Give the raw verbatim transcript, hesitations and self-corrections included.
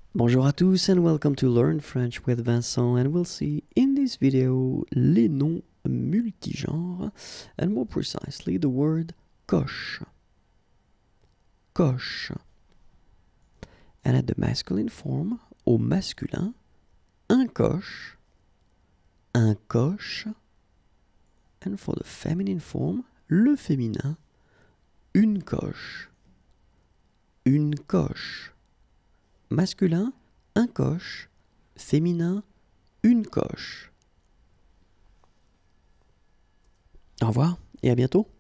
Bonjour à tous and welcome to Learn French with Vincent, and we'll see in this video les noms multigenres and more precisely the word coche. Coche. And at the masculine form, au masculin, un coche, un coche, and for the feminine form, le féminin, une coche, une coche. Masculin, un coche, féminin, une coche. Au revoir et à bientôt.